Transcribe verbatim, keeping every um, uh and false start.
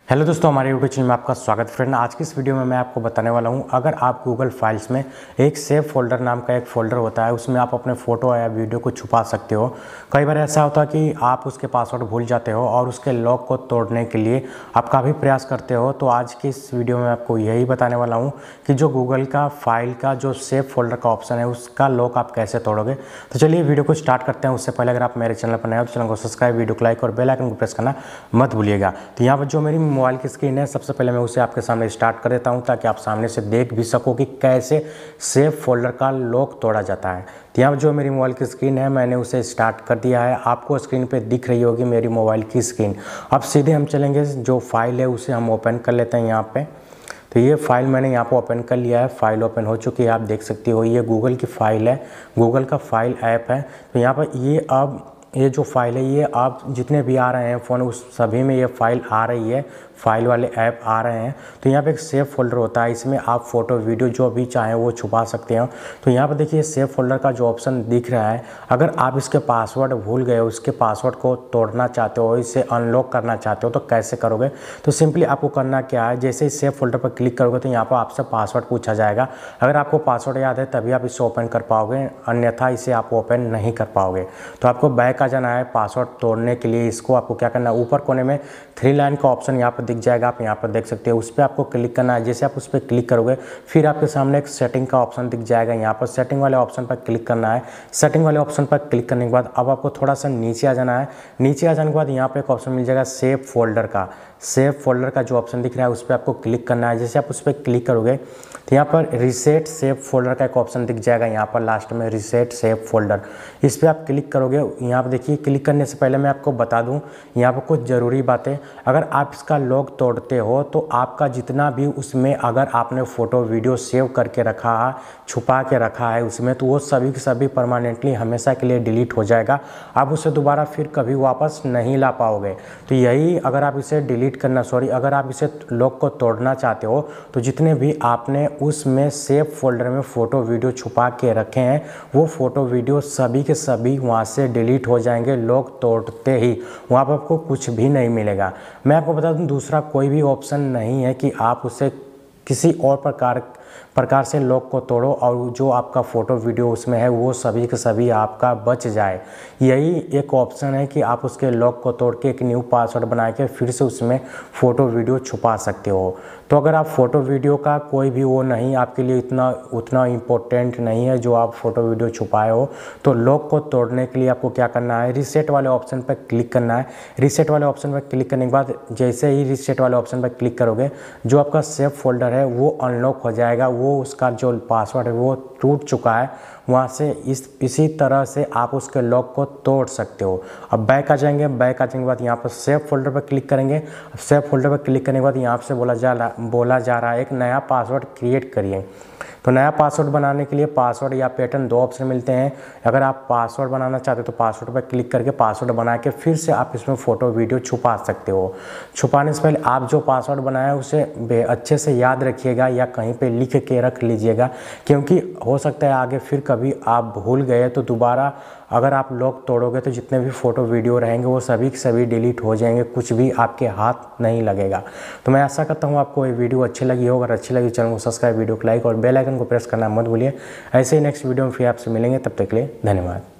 Hello दोस्तों, हमारे YouTube channel में आपका स्वागत। फ्रेंड, आज की इस वीडियो में मैं आपको बताने वाला हूं, अगर आप गूगल फाइल्स में एक सेव फोल्डर नाम का एक फ़ोल्डर होता है, उसमें आप अपने फ़ोटो या वीडियो को छुपा सकते हो। कई बार ऐसा होता है कि आप उसके पासवर्ड भूल जाते हो और उसके लॉक को तोड़ने के लिए आप काफ़ी प्रयास करते हो। तो आज की इस वीडियो में आपको यही बताने वाला हूँ कि जो गूगल का फाइल का जो सेव फोल्डर का ऑप्शन है, उसका लॉक आप कैसे तोड़ोगे। तो चलिए वीडियो को स्टार्ट करते हैं। उससे पहले अगर आप मेरे चैनल पर नए हो तो चैनल को सब्सक्राइब, वीडियो को लाइक और बेल आइकन को प्रेस करना मत भूलिएगा। तो यहाँ पर जो मेरी मोबाइल की स्क्रीन है, सबसे पहले मैं उसे आपके सामने स्टार्ट कर देता हूं ताकि आप सामने से देख भी सको कि कैसे सेव फोल्डर का लॉक तोड़ा जाता है। तो यहाँ जो मेरी मोबाइल की स्क्रीन है, मैंने उसे स्टार्ट कर दिया है। आपको स्क्रीन पे दिख रही होगी मेरी मोबाइल की स्क्रीन। अब सीधे हम चलेंगे, जो फाइल है उसे हम ओपन कर लेते हैं यहाँ पे। तो ये फाइल मैंने यहाँ पर ओपन कर लिया है। फाइल ओपन हो चुकी है, आप देख सकती हो। ये गूगल की फाइल है, गूगल का फाइल ऐप है। तो यहाँ पर ये अब ये जो फाइल है, ये आप जितने भी आ रहे हैं फ़ोन, उस सभी में ये फाइल आ रही है, फाइल वाले ऐप आ रहे हैं। तो यहाँ पे एक सेव फोल्डर होता है, इसमें आप फोटो वीडियो जो भी चाहें वो छुपा सकते हैं। तो यहाँ पे देखिए सेव फोल्डर का जो ऑप्शन दिख रहा है, अगर आप इसके पासवर्ड भूल गए हो, इसके पासवर्ड को तोड़ना चाहते हो, इसे अनलॉक करना चाहते हो, तो कैसे करोगे। तो सिंपली आपको करना क्या है, जैसे ही सेव फोल्डर पर क्लिक करोगे तो यहाँ पर आपसे पासवर्ड पूछा जाएगा। अगर आपको पासवर्ड याद है तभी आप इसे ओपन कर पाओगे, अन्यथा इसे आप ओपन नहीं कर पाओगे। तो आपको बैक आ जाना है पासवर्ड तोड़ने के लिए। इसको आपको क्या करना है, ऊपर कोने में थ्री लाइन का ऑप्शन यहाँ पर दिख जाएगा, आप यहाँ पर देख सकते हो। उस पर आपको क्लिक करना है। जैसे आप उस पर क्लिक करोगे फिर आपके सामने एक सेटिंग का ऑप्शन दिख जाएगा। यहाँ पर सेटिंग वाले ऑप्शन पर क्लिक करना है। सेटिंग वाले ऑप्शन पर क्लिक करने के बाद अब आपको थोड़ा सा नीचे आ जाना है। नीचे आ जाने के बाद यहाँ पर एक ऑप्शन मिल जाएगा सेव फोल्डर का। सेव फोल्डर का जो ऑप्शन दिख रहा है उस पर आपको क्लिक करना है। जैसे आप उस पर क्लिक करोगे तो यहाँ पर रिसेट सेव फोल्डर का एक ऑप्शन दिख जाएगा, यहाँ पर लास्ट में रिसेट सेव फोल्डर। इस पर आप क्लिक करोगे। यहाँ पर देखिए, क्लिक करने से पहले मैं आपको बता दूं यहाँ पर कुछ ज़रूरी बातें। अगर आप इसका लॉक तोड़ते हो तो आपका जितना भी उसमें अगर आपने फ़ोटो वीडियो सेव करके रखा है, छुपा के रखा है उसमें, तो वो सभी के सभी परमानेंटली हमेशा के लिए डिलीट हो जाएगा। आप उसे दोबारा फिर कभी वापस नहीं ला पाओगे। तो यही, अगर आप इसे डिलीट करना सॉरी अगर आप इसे लॉक को तोड़ना चाहते हो तो जितने भी आपने उसमें सेव फोल्डर में फ़ोटो वीडियो छुपा के रखे हैं, वो फ़ोटो वीडियो सभी के सभी वहाँ से डिलीट हो जाएंगे लॉक तोड़ते ही। वहाँ पर आपको कुछ भी नहीं मिलेगा। मैं आपको बता दूं, दूसरा कोई भी ऑप्शन नहीं है कि आप उसे किसी और प्रकार प्रकार से लॉक को तोड़ो और जो आपका फ़ोटो वीडियो उसमें है वो सभी के सभी आपका बच जाए। यही एक ऑप्शन है कि आप उसके लॉक को तोड़ के एक न्यू पासवर्ड बना के फिर से उसमें फ़ोटो वीडियो छुपा सकते हो। तो अगर आप फ़ोटो वीडियो का कोई भी वो नहीं, आपके लिए इतना उतना इम्पोर्टेंट नहीं है जो आप फ़ोटो वीडियो छुपाए हो, तो लॉक को तोड़ने के लिए आपको क्या करना है, रीसेट वाले ऑप्शन पर क्लिक करना है। रीसेट वाले ऑप्शन पर क्लिक करने के बाद जैसे ही रीसेट वाले ऑप्शन पर क्लिक करोगे, जो आपका सेव फोल्डर है वो अनलॉक हो जाएगा। वो उसका जो पासवर्ड है वो टूट चुका है, वहाँ से इस इसी तरह से आप उसके लॉक को तोड़ सकते हो। अब बैक आ जाएंगे। बैक आ जाने के बाद यहाँ पर सेव फोल्डर पर क्लिक करेंगे। सेव फोल्डर पर क्लिक करने के बाद यहाँ से बोला जा बोला जा रहा है एक नया पासवर्ड क्रिएट करिए। तो नया पासवर्ड बनाने के लिए पासवर्ड या पैटर्न दो ऑप्शन मिलते हैं। अगर आप पासवर्ड बनाना चाहते हो तो पासवर्ड पर क्लिक करके पासवर्ड बना के फिर से आप इसमें फ़ोटो वीडियो छुपा सकते हो। छुपाने से पहले आप जो पासवर्ड बनाया है उसे अच्छे से याद रखिएगा या कहीं पे लिख के रख लीजिएगा, क्योंकि हो सकता है आगे फिर कभी आप भूल गए तो दोबारा अगर आप लॉक तोड़ोगे तो जितने भी फ़ोटो वीडियो रहेंगे वो सभी के सभी डिलीट हो जाएंगे, कुछ भी आपके हाथ नहीं लगेगा। तो मैं आशा करता हूँ आपको ये वीडियो अच्छी लगी हो। अगर अच्छी लगी चैनल को सब्सक्राइब, वीडियो को लाइक और बेल आइकन को प्रेस करना मत भूलिए। ऐसे ही नेक्स्ट वीडियो में फिर आपसे मिलेंगे, तब तक के लिए धन्यवाद।